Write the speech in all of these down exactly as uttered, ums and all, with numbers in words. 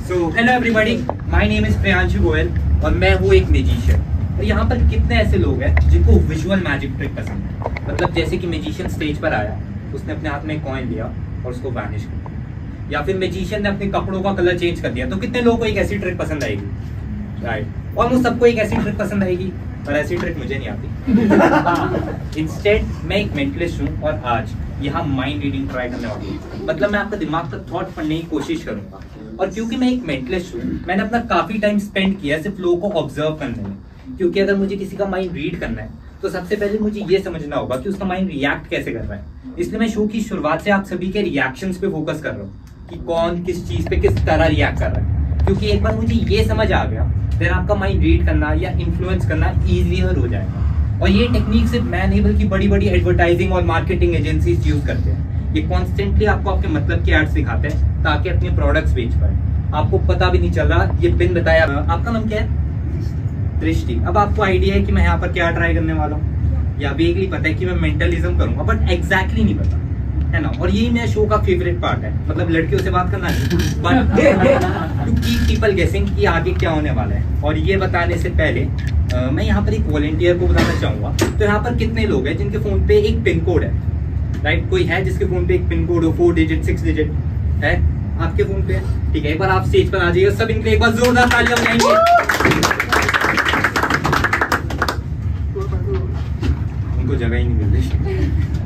So hello everybody, my name is Priyanshu Goyal और मैं हूँ एक मैजिशियन। और यहाँ पर कितने ऐसे लोग हैं जिनको विजुअल मैजिक ट्रिक पसंद है। मतलब जैसे कि मैजिशियन स्टेज पर आया, उसने अपने हाथ में कॉइन लिया और उसको वैनिश कर दिया, या फिर मैजिशियन ने अपने कपड़ों का कलर चेंज कर दिया। तो कितने लोगों को एक ऐसी ट्रिक पसंद आएगी, राइट? ऑलमोस्ट सबको एक ऐसी ट्रिक पसंद आएगी, पर ऐसी ट्रिक मुझे नहीं आती। इंस्टेड मैं एक मेंटलिस्ट हूँ और आज यहाँ माइंड रीडिंग ट्राई करने वाली हूँ। मतलब मैं आपका दिमाग का थॉट पढ़ने की कोशिश करूंगा। और क्योंकि मैं एक मेंटलिस्ट हूँ, मैंने अपना काफी टाइम स्पेंड किया सिर्फ लोगों को ऑब्जर्व करने में। क्योंकि अगर मुझे किसी का माइंड रीड करना है तो सबसे पहले मुझे ये समझना होगा कि उसका माइंड रिएक्ट कैसे कर रहा है। इसलिए मैं शो की शुरुआत से आप सभी के रिएक्शंस पे फोकस कर रहा हूँ कि कौन किस चीज पे किस तरह रिएक्ट कर रहा है। क्योंकि एक बार मुझे ये समझ आ गया, फिर आपका माइंड रीड करना या इन्फ्लुएंस करना ईजियर हो जाएगा। और ये टेक्निक सिर्फ मैं नहीं बल्कि बड़ी बड़ी एडवर्टाइजिंग और मार्केटिंग एजेंसीज यूज करते हैं। ये कॉन्स्टेंटली आपको आपके मतलब के एड्स दिखाते हैं ताकि अपने प्रोडक्ट्स बेच पाए। आपको पता भी नहीं चल रहा। ये पिन बताया, आपका नाम क्या है? दृष्टि। अब आपको आइडिया है कि मैं यहाँ पर क्या ट्राई करने वाला हूँ, या वेगली पता है कि मैं मेंटलिज्म करूंगा, बट एग्जैक्टली नहीं पता, है ना? और यही मेरा शो का फेवरेट पार्ट है। मतलब लड़कियों से बात करना नहीं, बट टू कीप पीपल गेसिंग कि आगे क्या होने वाला है। और ये बताने से पहले आ, मैं यहाँ पर एक वॉलंटियर को बताना चाहूंगा। तो यहाँ पर कितने लोग हैं जिनके फोन पे एक पिन कोड है, राइट? कोई है जिसके फोन पे एक पिन कोड हो, फोर डिजिट सिक्स डिजिट है आपके फोन पे? ठीक है, एक बार आप स्टेज पर आ जाइए। सब इनके एक बार जोरदार तालियां बजाएंगे। उनको जगह ही नहीं मिल रही।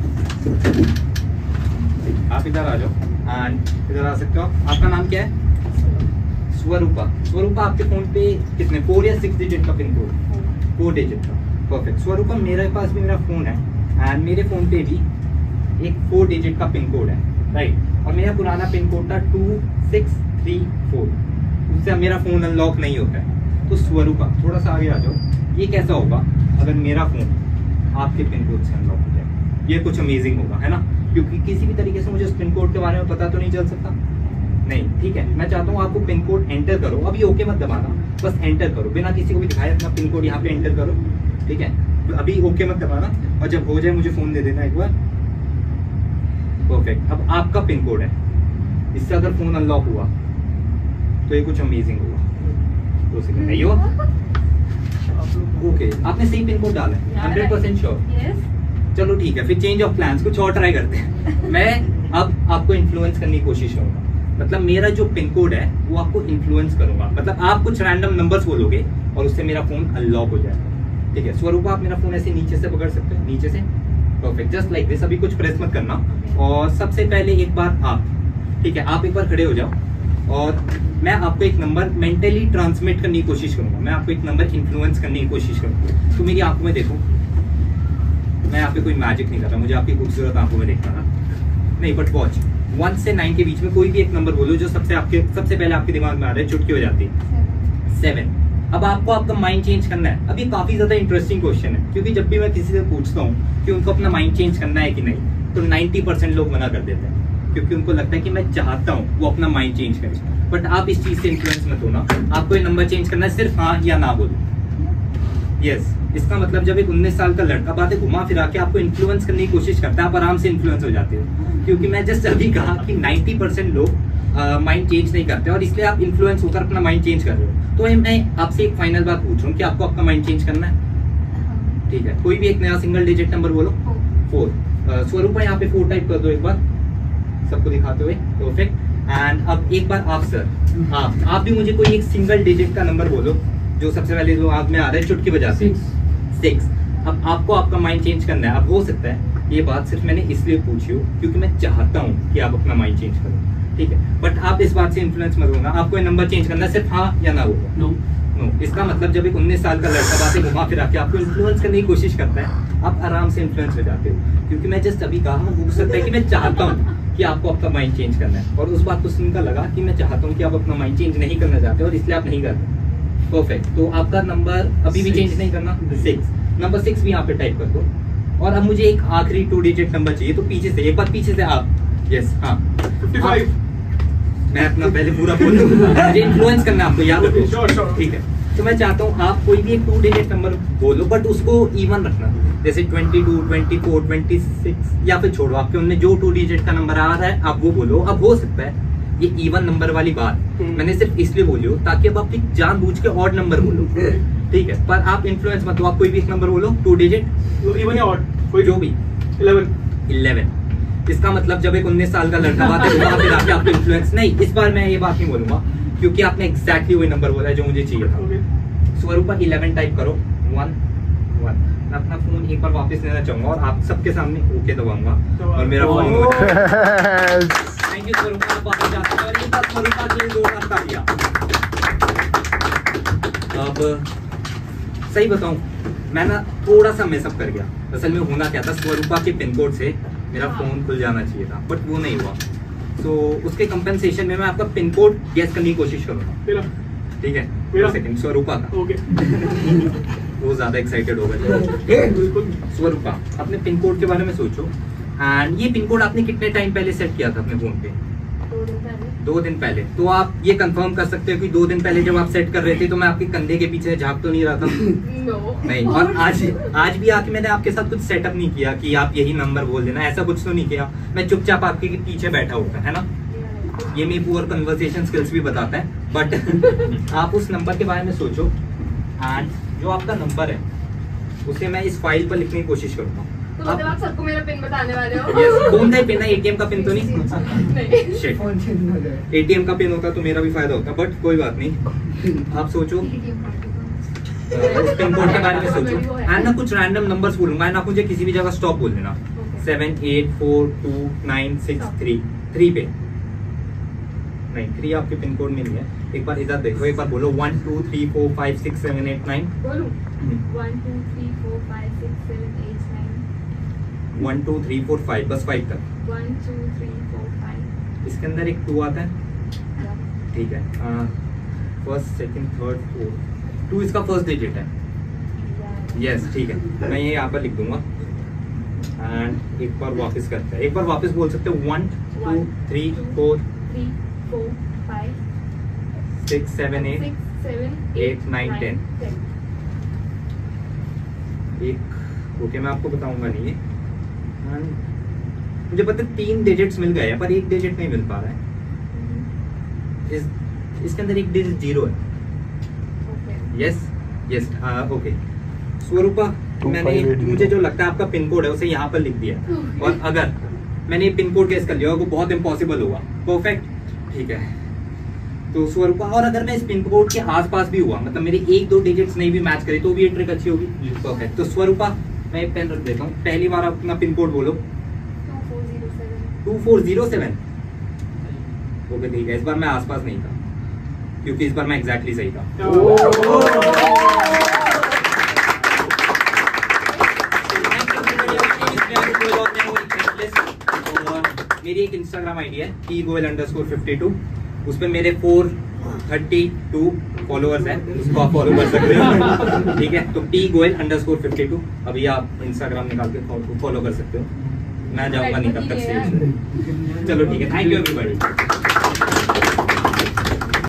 आप इधर आ जाओ एंड इधर आ सकते हो। आपका नाम क्या है? स्वरूपा। स्वरूपा, आपके फोन पे कितने, फोर या सिक्स डिजिट का पिन कोड? फोर डिजिट का, परफेक्ट। स्वरूपा, मेरे पास भी मेरा फोन है एंड मेरे फोन पे भी एक फोर डिजिट का पिन कोड है, राइट? और मेरा पुराना पिन कोड था टू सिक्स थ्री फोर। उससे मेरा फोन अनलॉक नहीं होता है। तो स्वरूपा, थोड़ा सा आगे आ जाओ। ये कैसा होगा अगर मेरा फोन आपके पिन कोड से अनलॉक हो जाए? ये कुछ अमेजिंग होगा, है ना? क्योंकि किसी भी तरीके से मुझे उस पिन कोड के बारे में पता तो नहीं चल सकता। नहीं, ठीक है। मैं चाहता हूँ आपको पिन कोड एंटर करो। अभी ओके मत दबाना, बस एंटर करो बिना किसी को भी दिखाए। अपना पिन कोड यहाँ पे एंटर करो, ठीक है? अभी ओके मत दबाना, और जब हो जाए मुझे फोन दे देना एक बार। परफेक्ट। अब आपका पिन कोड है, इससे अगर फोन अनलॉक हुआ तो ये कुछ अमेजिंग होगा। दो सेकंड नहीं हो? ओके, आपने सही पिन कोड डाला है, हंड्रेड परसेंट श्योर? चलो ठीक है, फिर चेंज ऑफ प्लान्स, कुछ और ट्राई करते हैं। मैं अब आपको इन्फ्लुएंस करने की कोशिश करूंगा। मतलब मेरा जो पिन कोड है वो आपको इन्फ्लुएंस करूंगा। मतलब आप कुछ रैंडम नंबर्स बोलोगे और उससे मेरा फोन अनलॉक हो जाएगा, ठीक है? स्वरूपा, आप मेरा फोन ऐसे नीचे से पकड़ सकते हैं, नीचे से, परफेक्ट, जस्ट लाइक दिस। अभी कुछ प्रेस मत करना। और सबसे पहले एक बार आप, ठीक है, आप एक बार खड़े हो जाओ और मैं आपको एक नंबर मेंटली ट्रांसमिट करने की कोशिश करूंगा। मैं आपको एक नंबर इन्फ्लुएंस करने की कोशिश करूंगा। तो मेरी आंखों में देखो, मैं यहाँ पे कोई मैजिक नहीं कर रहा, मुझे आपकी खूबसूरत आंखों में देखना था नहीं, बट वॉच। वन से नाइन के बीच में कोई भी एक नंबर बोलो जो सबसे आपके सबसे पहले आपके दिमाग में आ रहा है। चुटकी हो जाती है सेवन। अब आपको आपका माइंड चेंज करना है। अब ये काफी ज्यादा इंटरेस्टिंग क्वेश्चन है, क्योंकि जब भी मैं किसी से पूछता हूँ कि उनको अपना माइंड चेंज करना है कि नहीं, तो नाइन्टी परसेंट लोग मना कर देते हैं, क्योंकि उनको लगता है कि मैं चाहता हूँ वो अपना माइंड चेंज करे। बट आप इस चीज से इन्फ्लुएंस मत होना। आपको ये नंबर चेंज करना है, सिर्फ हाँ या ना बोलो। यस, इसका मतलब जब एक उन्नीस साल का लड़का बातें घुमा फिरा के आपको इन्फ्लुएंस करने की कोशिश करता है, आप आराम से इन्फ्लुएंस हो जाते हो। क्योंकि मैं जस्ट अभी कहा कि नाइन्टी परसेंट लोग माइंड चेंज नहीं करते, और इसलिए आप इन्फ्लुएंस होकर अपना माइंड चेंज कर रहे हो। तो मैं आपसे एक फाइनल बात पूछ रहा हूँ कि आपको आपका माइंड चेंज करना है, ठीक है? कोई भी एक नया सिंगल डिजिट नंबर बोलो। फोर। स्वरूपा, यहाँ पे फोर टाइप कर दो एक बार, सबको दिखाते हुए, परफेक्ट। एंड अब एक बार आप सर, आप आप भी मुझे कोई एक सिंगल डिजिट का नंबर बोलो जो सबसे पहले जो आग में आ रहा है, चुटकी बजाते। सिक्स। अब आपको आपका माइंड चेंज करना है। अब हो सकता है ये बात सिर्फ मैंने इसलिए पूछी हो क्योंकि मैं चाहता हूँ कि आप अपना माइंड चेंज करो, ठीक है? बट आप इस बात से इन्फ्लुएंस मत होना। आपको ये नंबर चेंज करना है, सिर्फ हाँ या ना बोलो। No no. इसका मतलब जब एक उन्नीस साल का लड़का बातें घुमा फिरा के आपको इन्फ्लुएंस करने की कोशिश करता है, आप आराम से इन्फ्लुएंस हो जाते हो। क्योंकि मैं जस्ट अभी कहा, हो सकता है कि मैं चाहता हूँ कि आपको आपका माइंड चेंज करना है, और उस बात को सुनकर लगा कि मैं चाहता हूँ कि आप अपना माइंड चेंज नहीं करना चाहते और इसलिए आप नहीं कर रहे। परफेक्ट। तो आपका नंबर अभी भी चेंज नहीं करना, सिक्स। नंबर सिक्स भी यहाँ पे टाइप कर दो। और अब मुझे एक आखिरी टू डिजिट नंबर चाहिए, तो पीछे से एक बार पीछे से आप, यस, हाँ, फिफ्टी फाइव। मैं अपना पहले पूरा बोल दूंगा, मुझे इन्फ्लुएंस करना है आपको, याद रखो, ठीक है? तो मैं चाहता हूँ आप कोई भी एक टू डिजिट नंबर बोलो, बट उसको इवन रखना, जैसे twenty two, twenty four, twenty six, या फिर छोड़ो, आपके उनमें जो टू डिजिट का नंबर आ रहा है आप वो बोलो। अब हो सकता है ये इवन नंबर वाली बात मैंने सिर्फ इसलिए बोली हो ताकि अब आप जानबूझ के ऑड नंबर बोलो, ठीक है, पर आप इन्फ्लुएंस मत, आप कोई भी एक नंबर बोलो, टू डिजिट इवन या ऑड कोई जो भी, इलेवन इलेवन। इसका मतलब जब एक उन्नीस साल का लड़का बात है वहां पे आके आपको इन्फ्लुएंस नहीं, इस बार मैं ये बात नहीं बोलूंगा क्योंकि आपने एग्जैक्टली वही नंबर बोला है जो मुझे चाहिए था। स्वरूपा इलेवन टाइप करो, वन वन। मैं अपना फोन एक बार वापस लेना चाहूंगा और आप सबके सामने ओके दबाऊंगा और मेरा फोन हो जाएगा। थैंक यू स्वरूपा, आप वापस जाते हैं और ये बात स्वरूपा के लिए जोरदार तालियां। अब सही बताऊं, मैं ना थोड़ा सा मेसअप कर गया। असल में होना क्या था, स्वरूपा के पिन कोड से मेरा फोन खुल जाना चाहिए था बट वो नहीं हुआ। तो उसके कंपेंसेशन में मैं आपका पिन कोड गेस करने की कोशिश करूंगा, ठीक है? मेरा सेकंड स्वरूपा का ओके। वो ज्यादा एक्साइटेड हो गए। स्वरूपा, अपने पिन कोड के बारे में सोचो। एंड ये पिन कोड आपने कितने टाइम पहले सेट किया था अपने फोन पे? दो दिन पहले। दो दिन पहले। तो आप ये कंफर्म कर सकते हो कि दो दिन पहले जब आप सेट कर रहे थे तो मैं आपके कंधे के पीछे झाँक तो नहीं रहा था? no. नहीं। और आज आज भी आके मैंने आपके साथ कुछ सेटअप नहीं किया कि आप यही नंबर बोल देना, ऐसा कुछ तो नहीं किया। मैं चुपचाप आपके पीछे बैठा होता है ना। ये मेरी पुअर कन्वर्सेशन स्किल्स भी बताता है। बट आप उस नंबर के बारे में सोचो एंड जो आपका नंबर है उसे मैं इस फाइल पर लिखने की कोशिश करूंगा। तो मतलब आप सबको मेरा पिन बताने वाले हो? यस। कौन सा पिन है? एटीएम का पिन तो नहीं? नहीं। शिट। एटीएम का पिन होता तो मेरा भी फायदा होता, बट कोई बात नहीं। आप सोचो पिन कोड के बारे में सोचो एंड ना कुछ रैंडम नंबर्स बोलूंगा एंड आप मुझे किसी भी जगह स्टॉप बोल देना। Seven eight four two nine six three three पे नहीं, थ्री आपके पिन कोड में नहीं है। एक बार इधर देखो, एक बार बोलो one two three four five six seven eight nine. बोलूं? One two three four five six seven eight nine. One two three four five, बस फाइव तक। One two three four five. इसके अंदर एक टू आता है, ठीक है? First second third fourth, two इसका फर्स्ट डिजिट है। यस, ठीक है, मैं ये यहाँ पर लिख दूंगा एंड एक बार वापस करते हैं। एक बार वापस बोल सकते हो one two three four three four five six seven eight six seven eight nine ten. एक ओके, मैं आपको बताऊंगा नहीं है। मुझे पता है तीन डिजिट्स मिल गए हैं पर एक डिजिट नहीं मिल पा रहा है। इस इसके अंदर एक डिजिट जीरो है। Yes yes okay. स्वरूपा, मैंने मुझे जो लगता है आपका पिन कोड है उसे यहाँ पर लिख दिया और अगर मैंने पिन कोड गेस कर लिया वो बहुत इम्पॉसिबल होगा। परफेक्ट, ठीक है। तो स्वरूपा, और अगर मैं इस पिन कोड के आसपास भी हुआ, मतलब मेरे एक दो डिजिट्स नहीं भी मैच करे तो भी ये ट्रिक अच्छी होगी। परफेक्ट। तो स्वरूपा, मैं पेन रख देता हूँ। पहली बार अपना पिन कोड बोलो। Two four zero seven. Okay, ठीक है। इस बार मैं आसपास नहीं था क्योंकि इस बार मैं एग्जैक्टली सही था। मेरी एक इंस्टाग्राम आईडी है T Goyal underscore fifty two, उस पे मेरे फोर थर्टी टू फॉलोअर्स हैं, उसको आप फॉलो कर सकते हो, ठीक है? तो T Goyal underscore fifty two अभी आप इंस्टाग्राम निकाल के फॉलो कर सकते हो। मैं जाऊंगा नहीं तब तक से। चलो ठीक है, थैंक यू एवरीबॉडी।